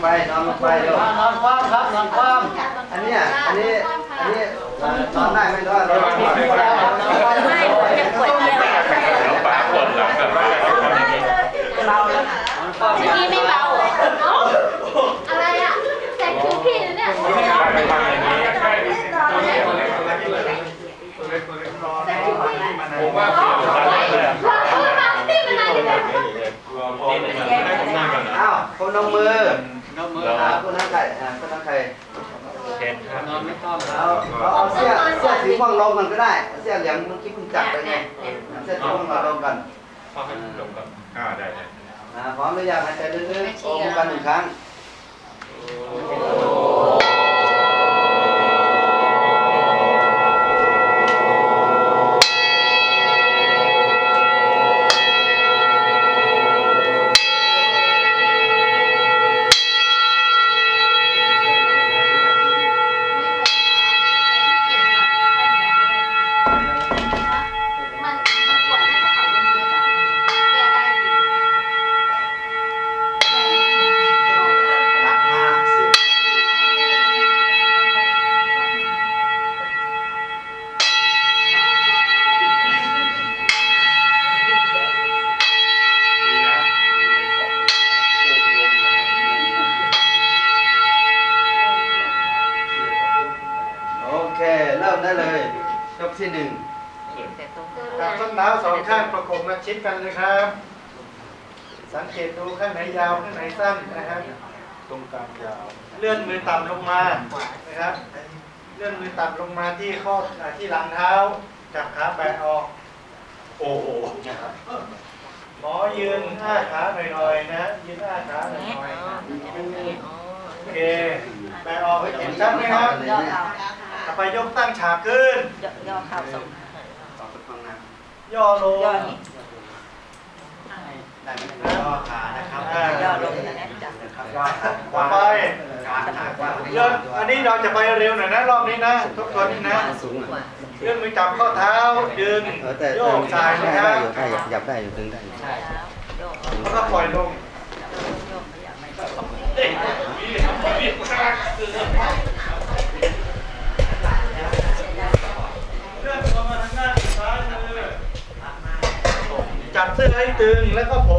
นอนลงไปเดี๋ยวนอนคว่ำครับนอนคว่ำอันนี้นอนได้ไหมนอนไม่จะปวดเยี่ยวปากปวดหลังแบบว่าเบาแล้วนี่ไม่เบาอะไรอ่ะแต่คิวพี่เนี่ยผมว่าเปลี่ยนอ้าวคนนมมือคนนั่งใครคนนั่งใครนอนไม่ต้องเอาเสื้อสีม่วงลงกันก็ได้เสื้อเหลืองเมื่อกี้คุณจับไปไงเสื้อสีม่วงมาลงกันพอให้ลงก่อนได้พร้อมหรือยังหายใจลึกๆโอ้กัน1 ครั้งได้เลยยกที่1 จับส้นเท้า2 ข้างประกบมาชิดกันเลยครับสังเกตดูข้างไหนยาวข้างไหนสั้นนะครับตรงกลางยาวเลื่อนมือต่ำลงมานะครับเลื่อนมือต่ำลงมาที่ข้อที่หลังเท้าจับขาแบะออกโอ้โหหมอยืนอ้าขาหน่อยๆนะยืนอ้าขาหน่อยๆโอเคแบะออกเห็นชัดไหมครับต่อไปยกตั้งฉากขึ้นย่อเข่าส่งย่อลงได้ไหมย่อขานะครับย่อลงนะจับต่อไปเลื่อนอันนี้เราจะไปเร็วหน่อยนะรอบนี้นะทุกคนนี่นะเลื่อนมือจับข้อเท้าดึงโยกสายนะครับยับได้อยู่ดึงได้แล้วก็ปล่อยลงจับเสื้อให้ตึงแล้วก็ผม